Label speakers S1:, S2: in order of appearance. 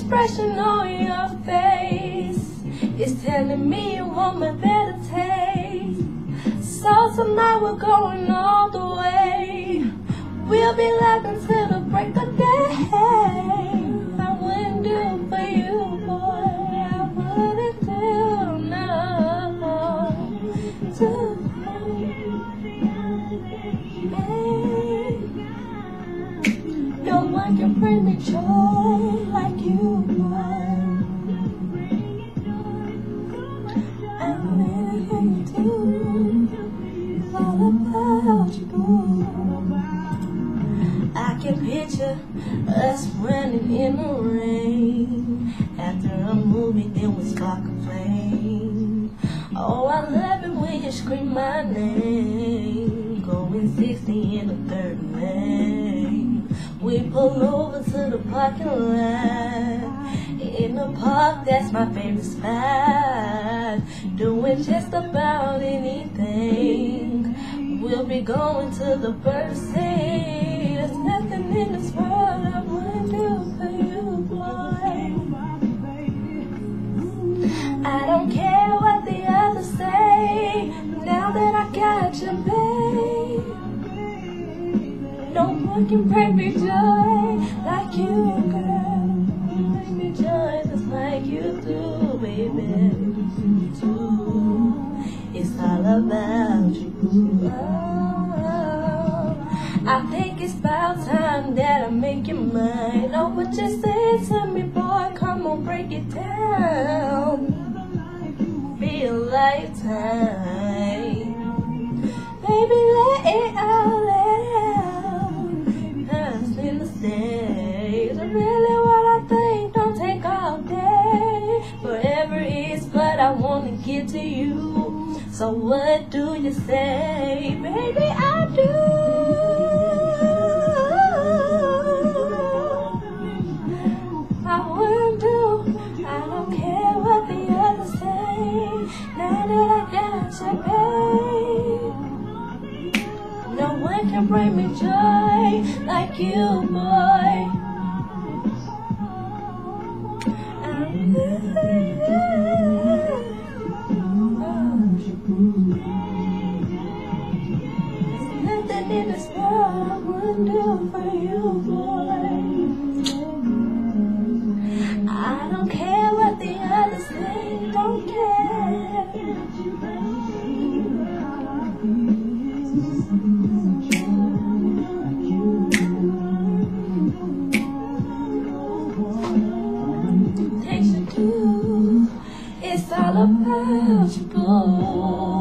S1: expression on your face is telling me you want my better taste. So tonight we're going all the way. We'll be laughing till the break of day. I wouldn't do for you, boy. I wouldn't do no. No one can bring me joy like you, boy. Everything you do is all about you, boy. I can picture us running in the rain. After a movie, then we start complaining. Oh, I love it when you scream my name. Going 60 in the third lane. We pull over to the parking lot. In the park, that's my favorite spot. Doing just about anything. We'll be going to the first seat. There's nothing in this world I wouldn't do for you, boy. I don't care what the others say. Now that I got you, babe. No one can bring me joy like you, girl. Bring me joy just like you do, baby. It's all about you. I think it's about time that I make you mine. Oh, what you say to me, boy? Come on, break it down. Be a lifetime. Baby, let it out, let it out. Cause in the stage, really what I think don't take all day. Forever is what I wanna give to you. So what do you say? Baby, I do. No one can bring me joy like you, boy. There's nothing in this world I wouldn't do for you, boy. I don't care what the others say, don't care. It's all about you, boy.